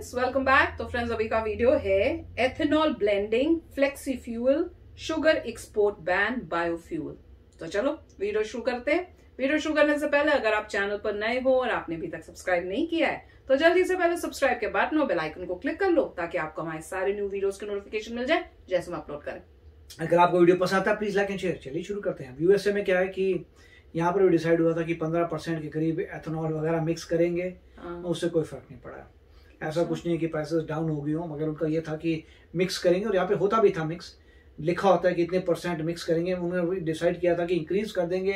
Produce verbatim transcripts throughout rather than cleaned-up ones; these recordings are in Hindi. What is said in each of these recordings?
Friends, welcome back. तो फ्रेंड्स, अभी का वीडियो है ethanol blending, flexi fuel, sugar export ban, biofuel. तो चलो वीडियो शुरू करते हैं। वीडियो शुरू करने से पहले अगर आप चैनल पर नए हो और आपने अभी तक सब्सक्राइब नहीं किया है तो जल्दी से पहले सब्सक्राइब के बटन और बेल आइकन को क्लिक कर लो ताकि आपको हमारे सारे न्यू वीडियोस के नोटिफिकेशन मिल जाए जैसे हम अपलोड करें। अगर आपको वीडियो पसंद आता है प्लीज लाइक एंड शेयर। चलिए शुरू करते हैं। यूएसए में क्या है कि यहाँ पर भी डिसाइड हुआ था कि पंद्रह परसेंट के करीब एथेनॉल वगैरह मिक्स करेंगे, उससे कोई फर्क नहीं पड़ा। ऐसा कुछ नहीं है कि प्राइसेस डाउन हो गई हो, मगर उनका ये था कि मिक्स करेंगे और यहाँ पे होता भी था मिक्स, लिखा होता है कि इतने परसेंट मिक्स करेंगे। उन्होंने डिसाइड किया था कि इंक्रीज कर देंगे,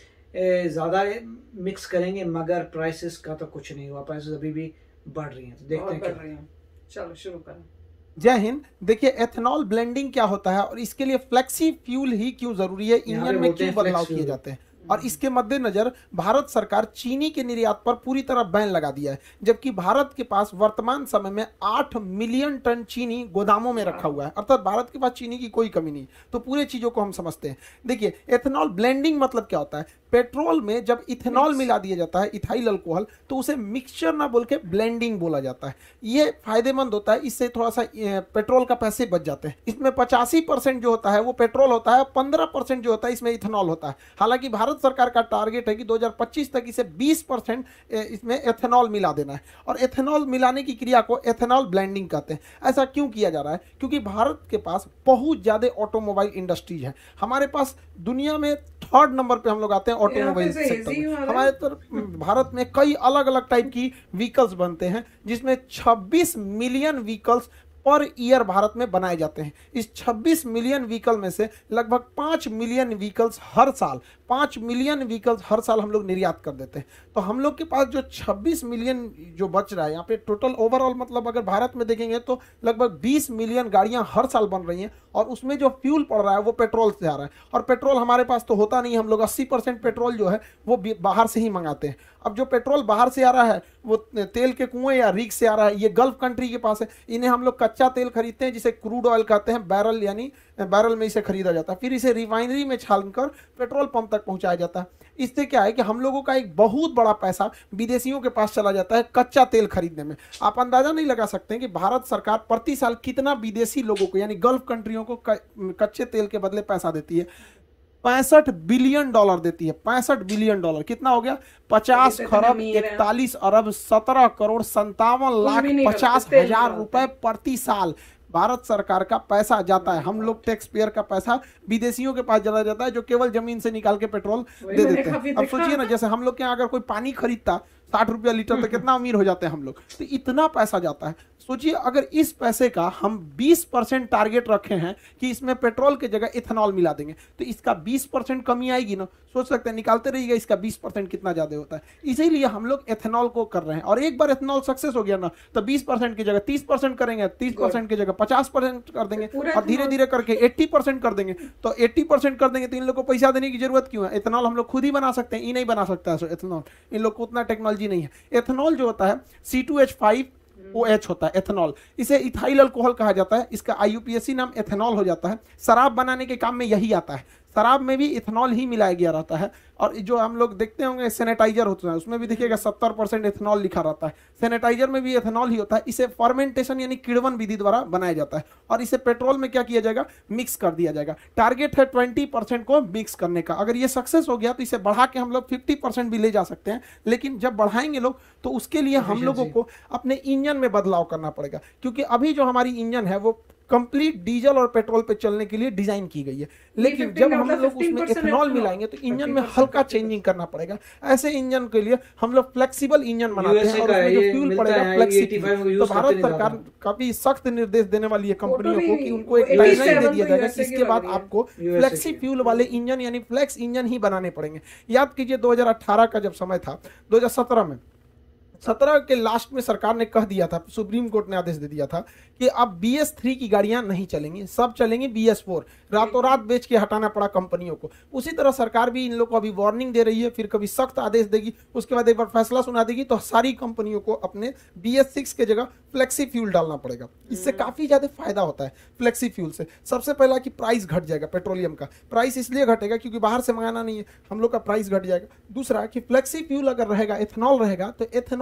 ज़्यादा मिक्स करेंगे, मगर प्राइसेस का तो कुछ नहीं हुआ। प्राइसेस अभी भी बढ़ रही हैं। देखते हैं क्या। चलो शुरू करें। जय हिंद। देखिए एथेनॉल ब्लेंडिंग क्या होता है और इसके लिए फ्लेक्सी फ्यूल ही क्यों जरूरी है, इंजन में क्यों बदलाव किए जाते हैं, और इसके मद्देनजर भारत सरकार चीनी के निर्यात पर पूरी तरह बैन लगा दिया है, जबकि भारत के पास वर्तमान समय में आठ मिलियन टन चीनी गोदामों में रखा हुआ है। अर्थात भारत के पास चीनी की कोई कमी नहीं। तो पूरे चीजों को हम समझते हैं। देखिए एथेनॉल ब्लेंडिंग मतलब क्या होता है। पेट्रोल में जब इथेनॉल मिला दिया जाता है, इथाइल अल्कोहल, तो उसे मिक्सचर ना बोल के ब्लेंडिंग बोला जाता है। ये फायदेमंद होता है, इससे थोड़ा सा पेट्रोल का पैसे बच जाते हैं। इसमें पचासी परसेंट जो होता है वो पेट्रोल होता है, पंद्रह परसेंट जो होता है इसमें इथेनॉल होता है। हालांकि भारत सरकार का टारगेट है कि दो हज़ार पच्चीस तक इसे बीस परसेंट इसमें एथेनॉल मिला देना है, और एथेनॉल मिलाने की क्रिया को एथेनॉल ब्लेंडिंग कहते हैं। ऐसा क्यों किया जा रहा है? क्योंकि भारत के पास बहुत ज्यादा ऑटोमोबाइल इंडस्ट्रीज है। हमारे पास दुनिया में थर्ड नंबर पे हम लोग आते हैं ऑटोमोबाइल सेक्टर में। हमारे तरफ भारत में कई अलग अलग टाइप की व्हीकल्स बनते हैं, जिसमें छब्बीस million vehicles per year Bharat में बनाए जाते हैं। इस छब्बीस मिलियन व्हीकल में से लगभग पाँच मिलियन व्हीकल्स हर साल पाँच मिलियन व्हीकल्स हर साल हम लोग निर्यात कर देते हैं। तो हम लोग के पास जो छब्बीस मिलियन जो बच रहा है यहाँ पे टोटल ओवरऑल, मतलब अगर भारत में देखेंगे तो लगभग बीस मिलियन गाड़ियां हर साल बन रही हैं, और उसमें जो फ्यूल पड़ रहा है वो पेट्रोल से आ रहा है। और पेट्रोल हमारे पास तो होता नहीं, हम लोग अस्सी परसेंट पेट्रोल जो है वो बाहर से ही मंगाते हैं। अब जो पेट्रोल बाहर से आ रहा है वो तेल के कुएं या रीक से आ रहा है, ये गल्फ कंट्री के पास है। इन्हें हम लोग कच्चा तेल खरीदते हैं जिसे क्रूड ऑयल कहते हैं, बैरल यानी बैरल में इसे खरीदा जाता है, फिर इसे रिफाइनरी में छानकर पेट्रोल पंप तक पहुंचाया जाता है। इससे क्या है कि हम लोगों का एक बहुत बड़ा पैसा विदेशियों के पास चला जाता है कच्चा तेल खरीदने में। आप अंदाजा नहीं लगा सकते हैं कि भारत सरकार प्रति साल कितना विदेशी लोगों को यानी गल्फ कंट्रियों को कच्चे तेल के बदले पैसा देती है। पैंसठ बिलियन डॉलर देती है। पैंसठ बिलियन डॉलर कितना हो गया? पचास खरब इकतालीस अरब सत्रह करोड़ संतावन लाख पचास हजार रुपए प्रति साल भारत सरकार का पैसा जाता है। हम लोग टैक्स पेयर का पैसा विदेशियों के पास चला जाता है, जो केवल जमीन से निकाल के पेट्रोल दे देते हैं। अब सोचिए ना, जैसे हम लोग के यहाँ अगर कोई पानी खरीदता साठ रुपया लीटर तो कितना अमीर हो जाते हैं हम लोग। तो इतना पैसा जाता है। सोचिए अगर इस पैसे का हम बीस परसेंट टारगेट रखे हैं कि इसमें पेट्रोल की जगह इथेनॉल मिला देंगे, तो इसका बीस परसेंट कमी आएगी ना। सोच सकते हैं, निकालते रहिएगा इसका बीस परसेंट कितना ज्यादा होता है। इसीलिए हम लोग एथेनॉल को कर रहे हैं, और एक बार एथेनॉल सक्सेस हो गया ना तो बीस परसेंट की जगह तीस परसेंट करेंगे, तीस परसेंट की जगह पचास परसेंट कर देंगे, और धीरे धीरे करके अस्सी परसेंट कर देंगे। तो अस्सी परसेंट कर देंगे तो इन लोग को पैसा देने की जरूरत क्यों है? एथेनॉल हम लोग खुद ही बना सकते हैं। ये नहीं बना सकता है एथेनॉल, इन लोग को उतना टेक्नोलॉजी नहीं है। एथेनॉल जो होता है C two H five O H होता है एथेनॉल, इसे इथाइल अल्कोहल कहा जाता है। इसका I U P A C नाम एथेनॉल हो जाता है। शराब बनाने के काम में यही आता है। शराब में भी इथेनॉल ही मिलाया गया रहता है। और जो हम लोग देखते होंगे सैनिटाइजर होता है, उसमें भी देखिएगा सत्तर परसेंट एथेनॉल लिखा रहता है। सैनिटाइजर में भी एथेनॉल ही होता है। इसे फर्मेंटेशन यानी किण्वन विधि द्वारा बनाया जाता है, और इसे पेट्रोल में क्या किया जाएगा? मिक्स कर दिया जाएगा। टारगेट है ट्वेंटी परसेंट को मिक्स करने का। अगर ये सक्सेस हो गया तो इसे बढ़ा के हम लोग फिफ्टी परसेंट भी ले जा सकते हैं। लेकिन जब बढ़ाएंगे लोग तो उसके लिए हम लोगों को अपने इंजन में बदलाव करना पड़ेगा, क्योंकि अभी जो हमारी इंजन है वो कंप्लीट डीजल और पेट्रोल पे चलने के लिए डिजाइन की गई है। लेकिन जब हम लोग उसमें एथेनॉल मिलाएंगे तो इंजन में हल्का चेंजिंग करना पड़ेगा। ऐसे इंजन के लिए हम लोग फ्लेक्सिबल इंजन बनाते हैं, और उसमें जो फ्यूल पड़ेगा फ्लेक्सिबल। तो भारत सरकार काफी सख्त निर्देश देने वाली है कंपनियों को कि उनको एक गाइडलाइन दे दिया जाएगा कि इसके बाद आपको फ्लेक्सी फ्यूल वाले इंजन यानी फ्लेक्स इंजन ही बनाने पड़ेंगे। याद कीजिए दो हजार अठारह का जब समय था, दो हजार सत्रह में सत्रह के लास्ट में सरकार ने कह दिया था, सुप्रीम कोर्ट ने आदेश दे दिया था कि अब बी एस थ्री की गाड़ियां नहीं चलेंगी, सब चलेंगी बी एस फोर। रातों रात बेच के हटाना पड़ा कंपनियों को। उसी तरह सरकार भी इन लोगों को अभी वार्निंग दे रही है, फिर कभी सख्त आदेश देगी, उसके बाद एक बार फैसला सुना देगी, तो सारी कंपनियों को अपने बी एस सिक्स के जगह फ्लेक्सी फ्यूल डालना पड़ेगा। इससे काफी ज्यादा फायदा होता है फ्लेक्सी फ्यूल से। सबसे पहला कि प्राइस घट जाएगा, पेट्रोलियम का प्राइस इसलिए घटेगा क्योंकि बाहर से मंगाना नहीं है, हम लोग का प्राइस घट जाएगा। दूसरा कि फ्लेक्सी फ्यूल अगर रहेगा, एथेनॉल रहेगा, तो एथेनॉल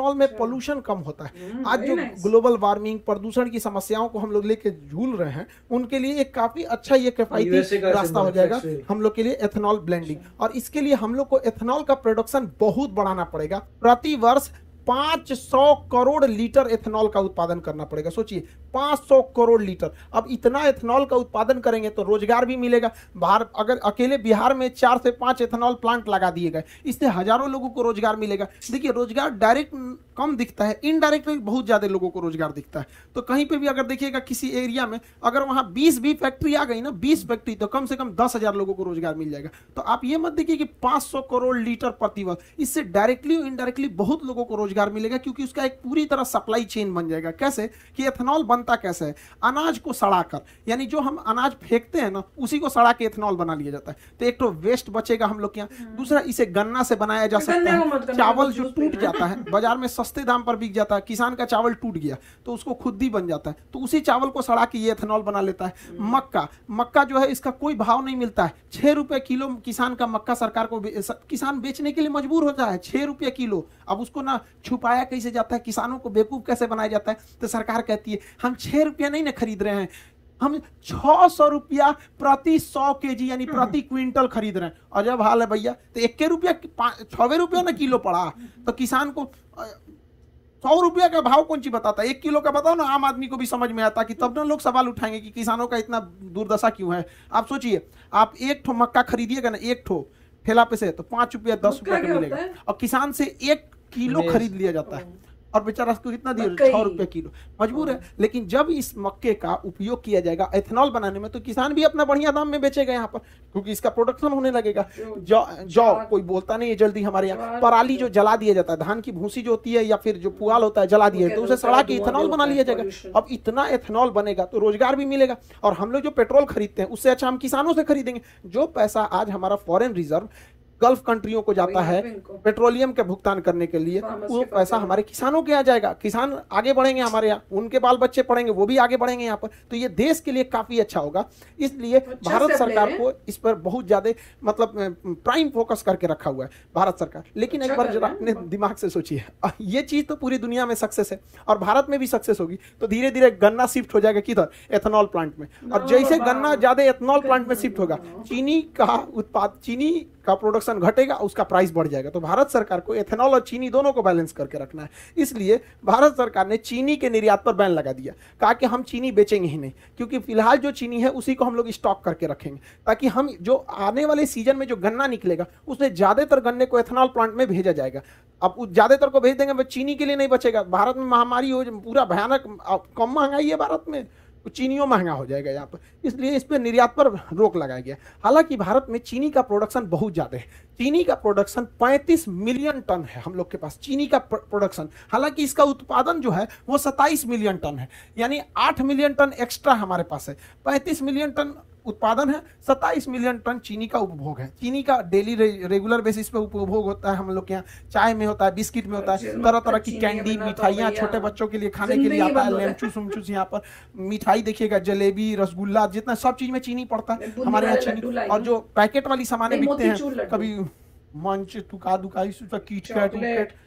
एथेनॉल में पोल्यूशन कम होता है। आज जो ग्लोबल वार्मिंग, प्रदूषण की समस्याओं को हम लोग लेके झूल रहे हैं, उनके लिए एक काफी अच्छा ये किफायती रास्ता हो जाएगा हम लोग के लिए एथेनॉल ब्लेंडिंग। और इसके लिए हम लोग को एथेनॉल का प्रोडक्शन बहुत बढ़ाना पड़ेगा। प्रति वर्ष पाँच सौ करोड़ लीटर एथेनॉल का उत्पादन करना पड़ेगा। सोचिए पाँच सौ करोड़ लीटर। अब इतना एथेनॉल का उत्पादन करेंगे तो रोजगार भी मिलेगा। बाहर अगर अकेले बिहार में चार से पांच एथेनॉल प्लांट लगा दिए गए, इससे हजारों लोगों को रोजगार मिलेगा। देखिए रोजगार डायरेक्ट कम दिखता है, इनडायरेक्ट में बहुत ज्यादा लोगों को रोजगार दिखता है। तो कहीं पे भी अगर देखिएगा किसी एरिया में अगर वहां बीस भी फैक्ट्री आ गई ना, बीस फैक्ट्री, तो कम से कम दस हजार लोगों को रोजगार मिल जाएगा। तो आप ये मत देखिए कि पांच सौ करोड़ लीटर प्रति वर्ष, इससे डायरेक्टली और इनडायरेक्टली बहुत लोगों को रोजगार मिलेगा, क्योंकि उसका एक पूरी तरह सप्लाई चेन बन जाएगा। कैसे कि एथेनॉल बनता कैसे है, अनाज को सड़ाकर, यानी जो हम अनाज फेंकते हैं ना उसी को सड़ा के एथेनॉल बना लिया जाता है। तो एक तो वेस्ट बचेगा हम लोग के यहाँ, दूसरा इसे गन्ना से बनाया जा सकता है। चावल जो टूट जाता है बाजार में सस्ते दाम पर बिक जाता है, किसान का चावल टूट गया तो उसको खुद ही बन जाता है, तो उसी चावल को सड़ा के ये एथेनॉल बना लेता है। मक्का मक्का जो है इसका कोई भाव नहीं मिलता है, छह रुपए किलो किसान का मक्का सरकार को किसान बेचने के लिए मजबूर होता है, छह रुपये किलो। अब उसको ना छुपाया कैसे जाता है, किसानों को बेवकूफ कैसे बनाया जाता है, तो सरकार कहती है हम छह रुपया नहीं ना खरीद रहे हैं, हम छह सौ रुपया प्रति सौ केजी यानी प्रति क्विंटल खरीद रहे हैं। और जब हाल है भैया तो इक्के रुपया छवे रुपया ना किलो पड़ा, तो किसान को सौ रुपया का भाव कौन सी बताता है, एक किलो का बताओ ना, आम आदमी को भी समझ में आता कि तब ना लोग सवाल उठाएंगे कि किसानों का इतना दुर्दशा क्यों है। आप सोचिए आप एक ठो मक्का खरीदिएगा ना, एक ठो ठेला पे से, तो पांच रुपया दस रुपया का मिलेगा, और किसान से एक किलो खरीद लिया जाता है और बेचारा उसको कितना दिया, छह रुपए किलो, मजबूर है। लेकिन जब इस मक्के का उपयोग किया जाएगा एथेनॉल बनाने में, तो किसान भी अपना बढ़िया दाम में बेचेगा यहाँ पर, क्योंकि इसका प्रोडक्शन होने लगेगा। जौ जौ कोई बोलता नहीं है जल्दी, हमारे यहाँ पराली जो जला दिया जाता है, धान की भूसी जो होती है या फिर जो पुआल होता है जला दिया, तो उसे सड़ा के इथेनॉल बना लिया जाएगा। अब इतना एथेनॉल बनेगा तो रोजगार भी मिलेगा, और हम लोग जो पेट्रोल खरीदते हैं उससे अच्छा हम किसानों से खरीदेंगे। जो पैसा आज हमारा फॉरेन रिजर्व गल्फ कंट्रियों को जाता है पेट्रोलियम के भुगतान करने के लिए, वो पैसा हमारे किसानों के यहाँ जाएगा, किसान आगे बढ़ेंगे, हमारे यहाँ उनके बाल बच्चे पढ़ेंगे, वो भी आगे बढ़ेंगे यहाँ पर, तो ये देश के लिए काफी अच्छा होगा। इसलिए अच्छा भारत सरकार को इस पर बहुत ज्यादा मतलब प्राइम फोकस करके रखा हुआ है भारत सरकार। लेकिन अच्छा एक बार जरा अपने दिमाग से सोचिए, ये चीज तो पूरी दुनिया में सक्सेस है और भारत में भी सक्सेस होगी, तो धीरे धीरे गन्ना शिफ्ट हो जाएगा किधर, एथेनॉल प्लांट में। और जैसे गन्ना ज्यादा एथेनॉल प्लांट में शिफ्ट होगा, चीनी का उत्पाद चीनी का प्रोडक्शन घटेगा, उसका प्राइस बढ़ जाएगा। तो भारत सरकार को एथेनॉल और चीनी दोनों को बैलेंस करके रखना है। इसलिए भारत सरकार ने चीनी के निर्यात पर बैन लगा दिया, कहा कि हम चीनी बेचेंगे ही नहीं, क्योंकि फिलहाल जो चीनी है उसी को हम लोग स्टॉक करके रखेंगे, ताकि हम जो आने वाले सीजन में जो गन्ना निकलेगा उसमें ज्यादातर गन्ने को एथेनॉल प्लांट में भेजा जाएगा। अब ज्यादातर को भेज देंगे, चीनी के लिए नहीं बचेगा। भारत में महामारी हो, पूरा भयानक कम महंगाई है भारत में, चीनियों महंगा हो जाएगा यहाँ पर, इसलिए इस पर निर्यात पर रोक लगाया गया। हालांकि भारत में चीनी का प्रोडक्शन बहुत ज्यादा है, चीनी का प्रोडक्शन पैंतीस मिलियन टन है हम लोग के पास चीनी का प्रोडक्शन। हालांकि इसका उत्पादन जो है वो सत्ताईस मिलियन टन है, यानी आठ मिलियन टन एक्स्ट्रा हमारे पास है। पैंतीस मिलियन टन उत्पादन है, सत्ताईस मिलियन टन चीनी का उपभोग है। चीनी का डेली रे, रेगुलर बेसिस पे उपभोग होता है हम लोग के यहाँ, चाय में होता है, बिस्किट में होता है, तरह तरह की कैंडी मिठाइयाँ छोटे बच्चों के लिए खाने के लिए आता है, लेमचूस उमचूस। यहाँ पर मिठाई देखिएगा, जलेबी, रसगुल्ला, जितना सब चीज में चीनी पड़ता है हमारे यहाँ चीनी। और जो पैकेट वाली सामानें बिकते हैं, कभी मंच तुका दुकाई कीट कैट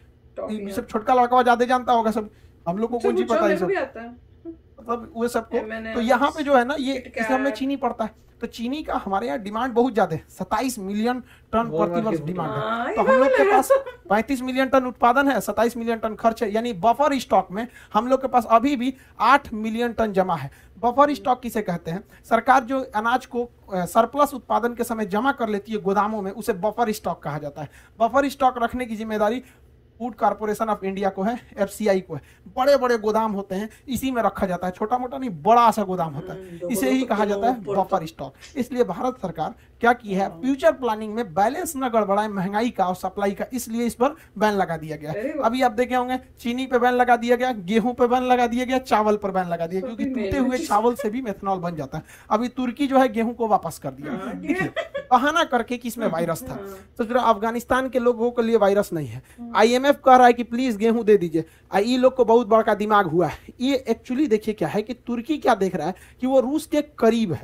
ये सब छोटका लड़का ज्यादा जानता होगा, सब हम लोग को कौन सी पता है सब, मतलब वो सबको। तो यहाँ पे जो है ना ये इस में चीनी पड़ता है, तो चीनी का हमारे यहाँ डिमांड बहुत ज्यादा है, सत्ताईस मिलियन टन प्रति वर्ष डिमांड है। तो हम लोग के पास पैंतीस मिलियन टन उत्पादन है, सत्ताईस मिलियन टन खर्च है, यानी बफर स्टॉक में हम लोग के पास अभी भी आठ मिलियन टन जमा है। बफर स्टॉक किसे कहते हैं? सरकार जो अनाज को सरप्लस उत्पादन के समय जमा कर लेती है गोदामों में, उसे बफर स्टॉक कहा जाता है। बफर स्टॉक रखने की जिम्मेदारी फूड कॉर्पोरेशन ऑफ इंडिया को है, एफसीआई को है। बड़े बड़े गोदाम होते हैं, इसी में रखा जाता है, छोटा मोटा नहीं, बड़ा सा गोदाम होता है, इसे ही कहा जाता है बफर स्टॉक। इसलिए भारत सरकार क्या की है, फ्यूचर प्लानिंग में बैलेंस न गड़बड़ाए महंगाई का और सप्लाई का, इसलिए इस पर बैन लगा दिया गया। अभी आप देखे होंगे चीनी पे बैन लगा दिया गया, गेहूं पे बैन लगा दिया गया, चावल पर बैन लगा दिया, क्योंकि टूटे हुए चावल से भी मेथनॉल बन जाता है। अभी तुर्की जो है गेहूं को वापस कर दिया, देखिए बहाना करके कि इसमें वायरस था। तो जो अफगानिस्तान के लोगों के लिए वायरस नहीं है, आईएमएफ कह रहा है कि प्लीज गेहूं दे दीजिए, ये लोग को बहुत बड़ा दिमाग हुआ है। ये एक्चुअली देखिए क्या है कि तुर्की क्या देख रहा है कि वो रूस के करीब है,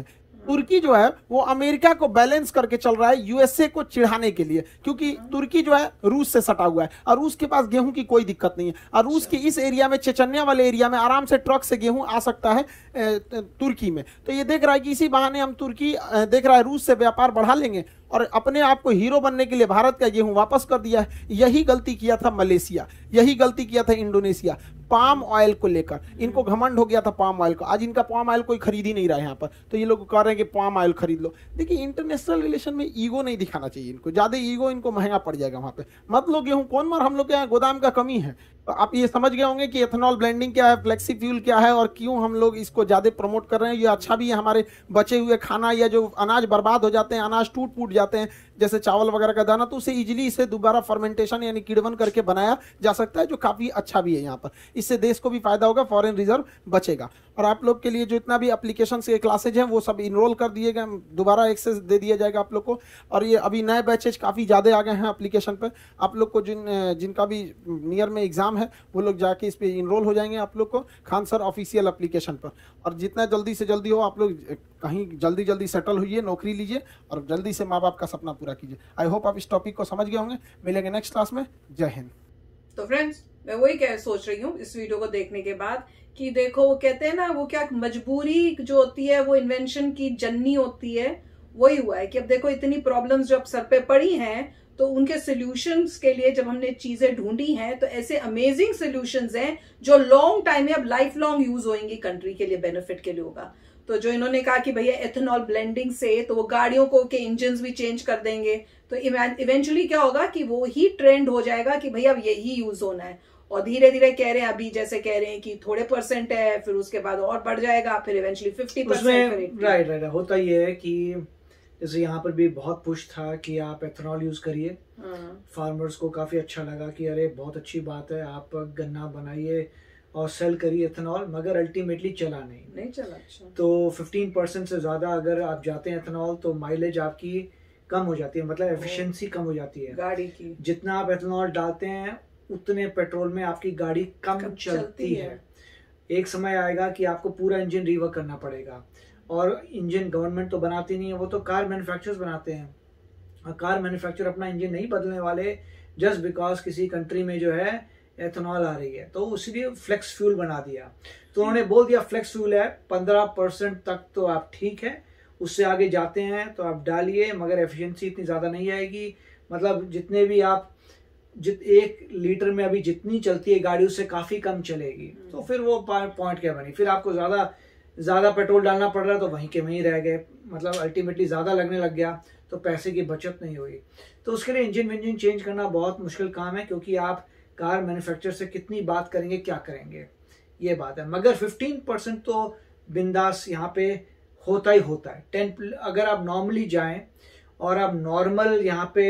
तुर्की जो है वो अमेरिका को बैलेंस करके चल रहा है यूएसए को चिढ़ाने के लिए, क्योंकि तुर्की जो है रूस से सटा हुआ है और रूस के पास गेहूं की कोई दिक्कत नहीं है, और रूस के इस एरिया में, चेचन्या वाले एरिया में आराम से ट्रक से गेहूं आ सकता है तुर्की में। तो ये देख रहा है कि इसी बहाने हम तुर्की देख रहा है रूस से व्यापार बढ़ा लेंगे और अपने आप को हीरो बनने के लिए भारत का गेहूं वापस कर दिया है। यही गलती किया था मलेशिया, यही गलती किया था इंडोनेशिया, पाम ऑयल को लेकर इनको घमंड हो गया था पाम ऑयल को। आज इनका पाम ऑयल कोई खरीद ही नहीं रहा है यहाँ पर, तो ये लोग कह रहे हैं कि पाम ऑयल खरीद लो। देखिए इंटरनेशनल रिलेशन में ईगो नहीं दिखाना चाहिए इनको, ज्यादा ईगो इनको महंगा पड़ जाएगा वहां पे। मत लो गेहूं, कौन मार, हम लोग के यहाँ गोदाम का कमी है। तो आप ये समझ गए होंगे कि एथेनॉल ब्लेंडिंग क्या है, फ्लेक्सी फ्यूल क्या है और क्यों हम लोग इसको ज्यादा प्रमोट कर रहे हैं। ये अच्छा भी है, हमारे बचे हुए खाना या जो अनाज बर्बाद हो जाते हैं, अनाज टूट फूट जाते हैं जैसे चावल वगैरह का दाना, तो उसे इजीली इसे दोबारा फर्मेंटेशन यानी किण्वन करके बनाया जा सकता है, जो काफी अच्छा भी है यहाँ पर। इससे देश को भी फायदा होगा, फॉरेन रिजर्व बचेगा। और आप लोग के लिए जो इतना भी एप्लीकेशन के क्लासेज हैं वो सब इनरोल कर दिए गए, दोबारा एक्सेस दे दिया जाएगा आप लोग को। और ये अभी नए बैचेज काफ़ी ज़्यादा आ गए हैं एप्लीकेशन पर। आप लोग को जिन जिनका भी नियर में एग्जाम है वो लोग जाके इस पर इनरोल हो जाएंगे आप लोग को खान सर ऑफिशियल एप्लीकेशन पर। और जितना जल्दी से जल्दी हो आप लोग कहीं जल्दी जल्दी सेटल होइए, नौकरी लीजिए और जल्दी से माँ बाप का सपना पूरा कीजिए। आई होप आप इस टॉपिक को समझ गए होंगे। मिलेंगे नेक्स्ट क्लास में। जय हिंद। तो फ्रेंड्स मैं वही क्या सोच रही हूँ इस वीडियो को देखने के बाद कि देखो वो कहते हैं ना, वो क्या मजबूरी जो होती है वो इन्वेंशन की जननी होती है। वही हुआ है कि अब देखो इतनी प्रॉब्लम्स जब सर पे पड़ी हैं तो उनके सॉल्यूशंस के लिए जब हमने चीजें ढूंढी हैं तो ऐसे अमेजिंग सॉल्यूशंस हैं जो लॉन्ग टाइम में अब लाइफ लॉन्ग यूज होंगी, कंट्री के लिए बेनिफिट के लिए होगा। तो जो इन्होंने कहा कि भैया एथेनॉल ब्लेंडिंग से तो वो गाड़ियों को के इंजन भी चेंज कर देंगे, तो इवेंचुअली क्या होगा कि वो ही ट्रेंड हो जाएगा कि भैया अब यही यूज होना है। और धीरे धीरे कह रहे हैं, अभी जैसे कह रहे हैं कि थोड़े परसेंट है, फिर उसके बाद और बढ़ जाएगा, फिर eventually fifty percent. Right right होता ये है कि जैसे यहाँ पर भी बहुत पुश था कि आप एथेनॉल यूज करिए। फार्मर्स को काफी अच्छा लगा कि अरे बहुत अच्छी बात है, आप गन्ना बनाइए और सेल करिए एथेनॉल, मगर अल्टीमेटली चला नहीं नहीं चला। अच्छा। तो फिफ्टीन परसेंट से ज्यादा अगर आप जाते हैं एथेनॉल तो माइलेज आपकी कम हो जाती है, मतलब एफिशिएंसी कम हो जाती है गाड़ी की। जितना आप एथेनॉल डालते हैं उतने पेट्रोल में आपकी गाड़ी कम, कम चलती, चलती है।, है एक समय आएगा कि आपको पूरा इंजन रिवर्क करना पड़ेगा। और इंजन गवर्नमेंट तो बनाती नहीं है, वो तो कार मैन्युफैक्चरर्स बनाते हैं। और कार मैन्युफैक्चरर अपना इंजन नहीं बदलने वाले जस्ट बिकॉज किसी कंट्री में जो है एथेनॉल आ रही है, तो इसलिए फ्लेक्स फ्यूल बना दिया। तो उन्होंने बोल दिया फ्लेक्स फ्यूल है पंद्रह परसेंट तक तो आप ठीक है, उससे आगे जाते हैं तो आप डालिए, मगर एफिशिएंसी इतनी ज्यादा नहीं आएगी। मतलब जितने भी आप जित एक लीटर में अभी जितनी चलती है गाड़ी उससे काफी कम चलेगी। तो फिर वो पॉइंट क्या बनी, फिर आपको ज्यादा ज्यादा पेट्रोल डालना पड़ रहा है तो वहीं के वहीं रह गए, मतलब अल्टीमेटली ज्यादा लगने लग गया तो पैसे की बचत नहीं हुई। तो उसके लिए इंजन विंजन चेंज करना बहुत मुश्किल काम है, क्योंकि आप कार मैन्युफैक्चरर से कितनी बात करेंगे, क्या करेंगे, ये बात है। मगर फिफ्टीन परसेंट तो बिंदास यहाँ पे होता ही होता है। टेन अगर आप नॉर्मली जाएं और आप नॉर्मल यहाँ पे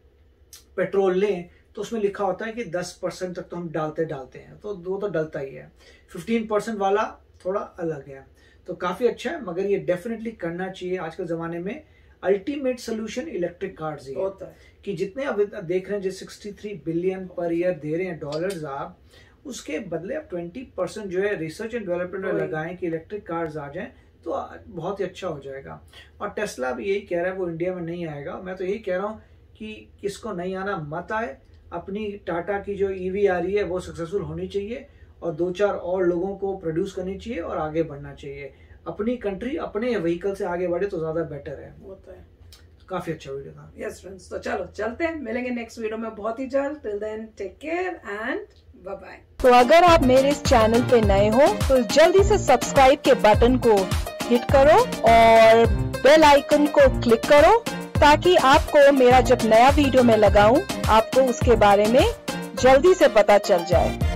पेट्रोल लें तो उसमें लिखा होता है कि दस परसेंट तक तो हम डालते डालते हैं, तो वो तो डलता ही है। फिफ्टीन परसेंट वाला थोड़ा अलग है, तो काफी अच्छा है, मगर ये डेफिनेटली करना चाहिए। आज के जमाने में अल्टीमेट सोल्यूशन इलेक्ट्रिक कार्स ही होता है कि जितने अब देख रहे हैं जो तिरेसठ बिलियन पर ईयर दे रहे हैं डॉलर्स, आप उसके बदले आप ट्वेंटी परसेंट जो है रिसर्च एंड डेवलपमेंट में लगाएं कि इलेक्ट्रिक कार्स आ जाएं तो बहुत ही अच्छा हो जाएगा। और टेस्ला भी यही कह रहा है, वो इंडिया में नहीं आएगा। मैं तो यही कह रहा हूँ कि किसको नहीं आना मत आए, अपनी टाटा की जो ईवी आ रही है वो सक्सेसफुल होनी चाहिए और दो चार और लोगों को प्रोड्यूस करनी चाहिए और आगे बढ़ना चाहिए। अपनी कंट्री अपने व्हीकल से आगे बढ़े तो ज्यादा बेटर है। वो तो है। काफी अच्छा वीडियो था। यस फ्रेंड्स, तो चलो चलते हैं, मिलेंगे नेक्स्ट वीडियो में बहुत ही जल्द। Till then take care and bye bye. तो अगर आप मेरे इस चैनल पे नए हो तो जल्दी से सब्सक्राइब के बटन को हिट करो और बेल आइकन को क्लिक करो, ताकि आपको मेरा जब नया वीडियो मैं लगाऊं आपको उसके बारे में जल्दी से पता चल जाए।